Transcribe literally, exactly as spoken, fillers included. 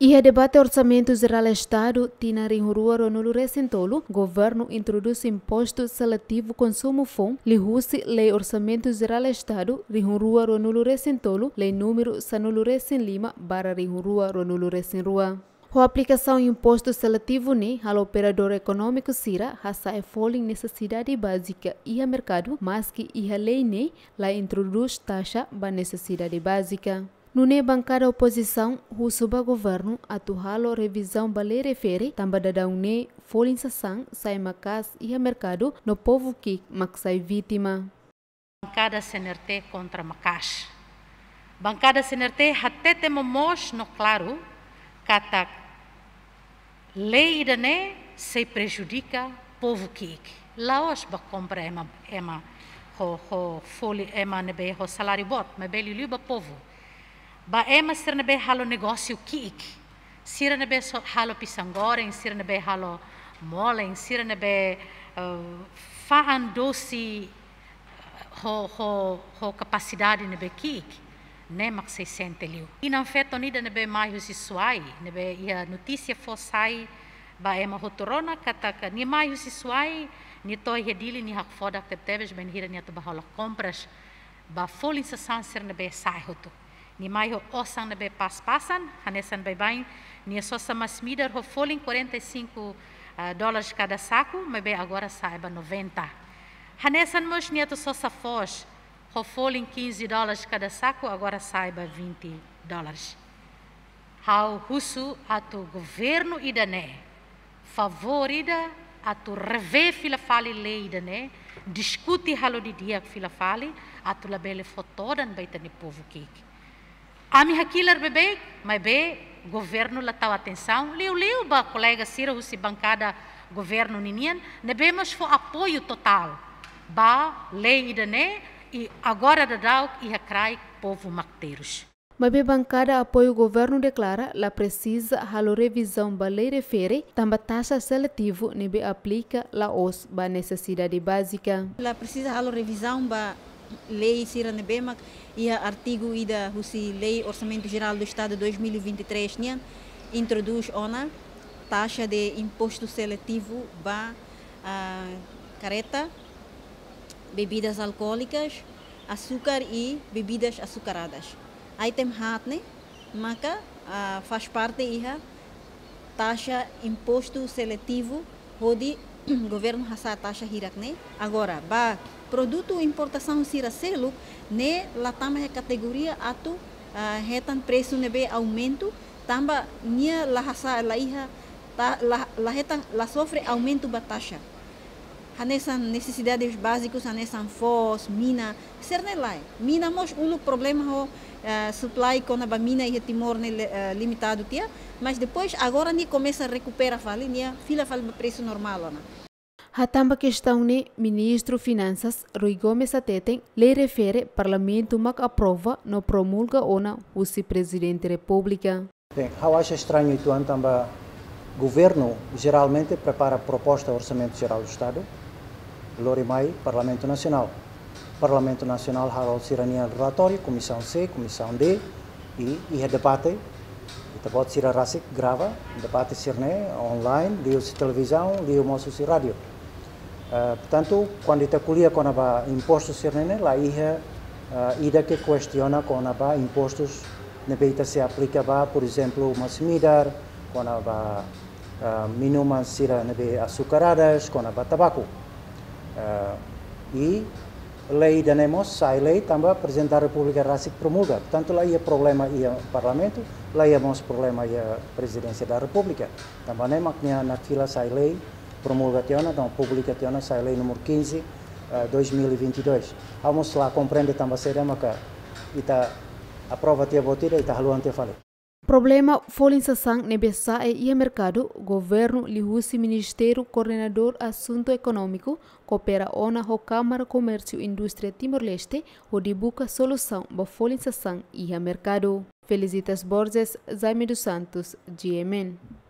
E a debate orçamento geral Estado tina rinrua ronulu recentolo, governo introduz imposto seletivo consumo fom, lihusi lei orçamento geral Estado, rinrua ronulu recentolo, lei número sanulu recen lima, bara rinrua ronulu recen rua. A aplicação imposto seletivo ne ao operador econômico sira hasa é foling necessidade básica e a mercado, mas que a lei ne lá introduz taxa ba necessidade básica. No ne bancada oposição, o suba governo atuhalo revisão bale refere tamba dadão ne foling sasang sai macas e a mercado no povo que maksai vítima. Bancada C N R T contra macas. Bancada C N R T até temos no claro kata lei da ne se prejudica povo que laos ba compra ema ema ho ho foli ema nebe ho salário bot me beli liba povo ba ema ser nebe halo negócio que sira nebe so halo pisangoreng sira nebe halo moleng sira nebe uh, faan dosi ho ho ho capacidade nebe que nemak se sente liu. E não feito nida nebe mais os suai, nebe ia notícia fossai ba ema hotorona kataka ni mais os suai ni toi hedili ni hak foda que teves ben hira ni to bahola compras ba folin sa sanser nebe sai hoto. Ni mai ho osang nebe pas pasan hanesan bye bye ni só sa mas mider ho folin quarenta e cinco uh, dólares cada saco, mebe agora saiba noventa. Hanesan mos ni to só sa foz ho folin quinze dólares cada saco, agora saiba vinte dólares. Hau husu atu governo idane favorida atu reve fila fali lei idane discuti halo di dia fila fali atu labele fotodan baita ni povo kiki. Ami hakilar bebek, mas be governo la tau atenção, liu liu ba colega sira husi bancada governo ninian, nebemos fo apoio total ba lei idane e agora da dau e acrai povo macteiros. Mas a bancada apoio o governo declara la precisa halo revisão ba lei refere tamba taxa seletivo nebe aplica la os ba necessidade básica. La precisa halo revisão ba lei sira nebe mak e artigo ida husi lei orçamento geral do estado dois mil e vinte e três nian introduz ona taxa de imposto seletivo ba uh, careta, bebidas alcoólicas, açúcar e bebidas açucaradas. Aí tem hat, né? Maka uh, faz parte iha taxa imposto seletivo onde o governo hasa taxa hirak, né? Agora, ba produto importação sira selo, né? La tama é categoria atu uh, retan preço nebe aumento, tamba nia la hasa la iha ta, la la retan la sofre aumento ba taxa. Hanesan necessidades básicas, hanesan foz, mina, sernelai. Mina mos ulu problema ho uh, supply com a mina e timor ne uh, limitado tia, mas depois agora ni começa a recuperar fali, nia fila fali preço normal, na. Hatamba questão ne ministro Finanças Rui Gomes Ateten lei refere parlamento mak aprova no promulga ona o presidente República. Bem, eu acho estranho itu antamba governo geralmente prepara proposta orçamento geral do Estado. Lorimai, Parlamento Nacional. Parlamento Nacional harol sirania relatório, Comissão C, Comissão D e e debate. Kita bot sira rasik grava, debate sirne online, liu-se televisão, liu moço si rádio. Uh, portanto, quando kita kuliah com aba impostos sirne, lá ia uh, ida que questiona com aba impostos nebeita se aplica ba, por exemplo, mas midar, com aba uh, minuman sira nebe açucaradas, com aba tabaco. Uh, e lei da nemos sai lei também apresentar a República Rásic promulga. Portanto, lá ia problema ia Parlamento, lá ia mos problema ia Presidência da República. Também nem maknya na fila sai lei promulga tiona, então República tiona sai lei número quinze, uh, dois mil e vinte e dois. Vamos lá compreender também será maka ita aprova tia botida ita haluan tia fale. Problema folin sasang nebesa e ia mercado, governo lihusi Ministério Coordenador Assunto Econômico, coopera ona ho Câmara Comércio e Indústria Timor-Leste, o de busca solução ba folin sasang ia mercado. Felicitas Borges, Jaime dos Santos, G M N.